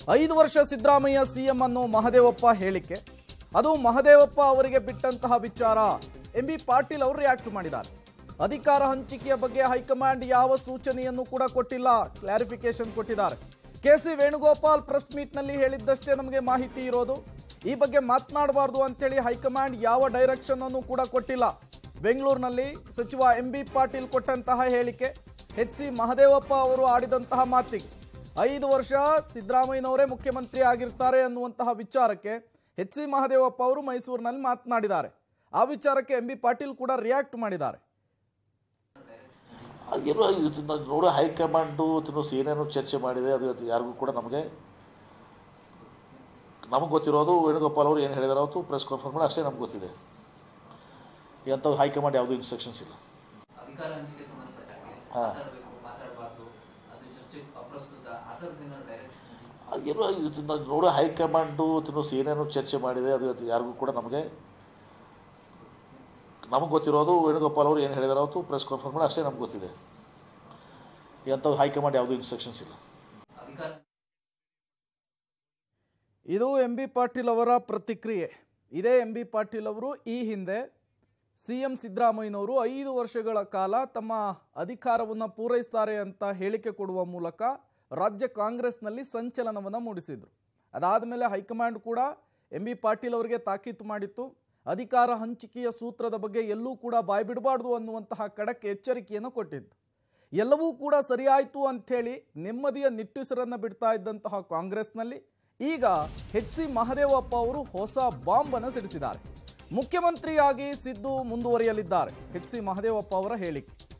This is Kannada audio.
5 ವರ್ಷ ಸಿದ್ದರಾಮಯ್ಯ ಸಿಎಂ ಅನ್ನೋ ಮಹದೇವಪ್ಪ ಹೇಳಿಕೆ, ಅದು ಮಹದೇವಪ್ಪ ಅವರಿಗೆ ಬಿಟ್ಟಂತಹ ವಿಚಾರ. ಎಂಬಿ ಪಾಟೀಲ್ ಅವರು ರಿಯಾಕ್ಟ್ ಮಾಡಿದ್ದಾರೆ. ಅಧಿಕಾರ ಹಂಚಿಕೆಯ ಬಗ್ಗೆ ಹೈಕಮಾಂಡ್ ಯಾವ ಸೂಚನೆಯನ್ನು ಕೂಡ ಕೊಟ್ಟಿಲ್ಲ, ಕ್ಲಾರಿಫಿಕೇಶನ್ ಕೊಟ್ಟಿದ್ದಾರೆ. ಕೆಸಿ ವೇಣುಗೋಪಾಲ್ ಪ್ರೆಸ್ ಮೀಟ್ನಲ್ಲಿ ಹೇಳಿದ್ದಷ್ಟೇ ನಮಗೆ ಮಾಹಿತಿ ಇರೋದು. ಈ ಬಗ್ಗೆ ಮಾತನಾಡಬಾರ್ದು ಅಂತೇಳಿ ಹೈಕಮಾಂಡ್ ಯಾವ ಡೈರೆಕ್ಷನ್ ಅನ್ನು ಕೂಡ ಕೊಟ್ಟಿಲ್ಲ. ಬೆಂಗಳೂರಿನಲ್ಲಿ ಸಚಿವ ಎಂಬಿ ಪಾಟೀಲ್ ಕೊಟ್ಟಂತಹ ಹೇಳಿಕೆ, ಎಚ್.ಸಿ. ಮಹದೇವಪ್ಪ ಅವರು ಆಡಿದಂತಹ ಮಾತಿಗೆ 5 ವರ್ಷ ಸಿದ್ದರಾಮಯ್ಯನವರೇ ಮುಖ್ಯಮಂತ್ರಿ ಆಗಿರ್ತಾರೆ ಅನ್ನುವಂತಹ ವಿಚಾರಕ್ಕೆ ಎಚ್.ಸಿ. ಮಹದೇವಪ್ಪ ಅವರು ಮೈಸೂರಿನಲ್ಲಿ ಮಾತನಾಡಿದ್ದಾರೆ. ಆ ವಿಚಾರಕ್ಕೆ ಎಂಬಿ ಪಾಟೀಲ್ ಕೂಡ ರಿಯಾಕ್ಟ್ ಮಾಡಿದ್ದಾರೆ. ನೋಡೋ ಹೈಕಮಾಂಡು ಏನೇನೋ ಚರ್ಚೆ ಮಾಡಿದೆ, ಅದು ಯಾರಿಗೂ ಕೂಡ ನಮಗೆ ಗೊತ್ತಿರೋದು ವೇಣುಗೋಪಾಲ್ ಅವರು ಏನು ಹೇಳಿದಾರೆ ಅವತ್ತು ಪ್ರೆಸ್ ಕಾನ್ಫರೆನ್ಸ್ ಮಾಡಿ ಅಷ್ಟೇ ನಮ್ಗೆ ಗೊತ್ತಿದೆ. ಎಂಥದ್ದು ಹೈಕಮಾಂಡ್ ಯಾವುದೂ ಇನ್ಸ್ಟ್ರಕ್ಷನ್ಸ್ ಇಲ್ಲ. ನೋಡೋ ಹೈಕಮಾಂಡು ಏನೇನೋ ಚರ್ಚೆ ಮಾಡಿದೆ, ಅದು ಯಾರಿಗೂ ಕೂಡ ನಮಗೆ ಗೊತ್ತಿರೋದು ವೇಣುಗೋಪಾಲ್ ಅವರು ಏನು ಹೇಳಿದಾರೆ ಅವತ್ತು ಪ್ರೆಸ್ ಕಾನ್ಫರೆನ್ಸ್ ಮಾಡಿ ಅಷ್ಟೇ ನಮ್ಗೆ ಗೊತ್ತಿದೆ. ಎಂಥದ್ದು ಹೈಕಮಾಂಡ್ ಯಾವುದೂ ಇನ್ಸ್ಟ್ರಕ್ಷನ್ಸ್ ಇಲ್ಲ. ಇದು ಎಂಬಿ ಪಾಟೀಲ್ ಅವರ ಪ್ರತಿಕ್ರಿಯೆ. ಇದೇ ಎಂಬಿ ಪಾಟೀಲ್ ಅವರು ಈ ಹಿಂದೆ ಸಿಎಂ ಸಿದ್ದರಾಮಯ್ಯನವರು 5 ವರ್ಷಗಳ ಕಾಲ ತಮ್ಮ ಅಧಿಕಾರವನ್ನು ಪೂರೈಸ್ತಾರೆ ಅಂತ ಹೇಳಿಕೆ ಕೊಡುವ ಮೂಲಕ ರಾಜ್ಯ ಕಾಂಗ್ರೆಸ್ನಲ್ಲಿ ಸಂಚಲನವನ್ನು ಮೂಡಿಸಿದರು. ಅದಾದ ಮೇಲೆ ಹೈಕಮಾಂಡ್ ಕೂಡ ಎಂಬಿ ಪಾಟೀಲ್ ಅವರಿಗೆ ತಾಕೀತು ಮಾಡಿತ್ತು. ಅಧಿಕಾರ ಹಂಚಿಕೆಯ ಸೂತ್ರದ ಬಗ್ಗೆ ಎಲ್ಲೂ ಕೂಡ ಬಾಯ್ಬಿಡಬಾರ್ದು ಅನ್ನುವಂತಹ ಖಡಕ್ ಎಚ್ಚರಿಕೆಯನ್ನು ಕೊಟ್ಟಿದ್ದು. ಎಲ್ಲವೂ ಕೂಡ ಸರಿಯಾಯಿತು ಅಂಥೇಳಿ ನೆಮ್ಮದಿಯ ನಿಟ್ಟುಸಿರನ್ನು ಬಿಡ್ತಾ ಇದ್ದಂತಹ ಕಾಂಗ್ರೆಸ್ನಲ್ಲಿ ಈಗ ಎಚ್.ಸಿ. ಮಹದೇವಪ್ಪ ಅವರು ಹೊಸ ಬಾಂಬನ್ನು ಸಿಡಿಸಿದ್ದಾರೆ. ಮುಖ್ಯಮಂತ್ರಿಯಾಗಿ ಸಿದ್ದು ಮುಂದುವರಿಯಲಿದ್ದಾರೆ. ಎಚ್.ಸಿ. ಮಹದೇವಪ್ಪ ಅವರ ಹೇಳಿಕೆ,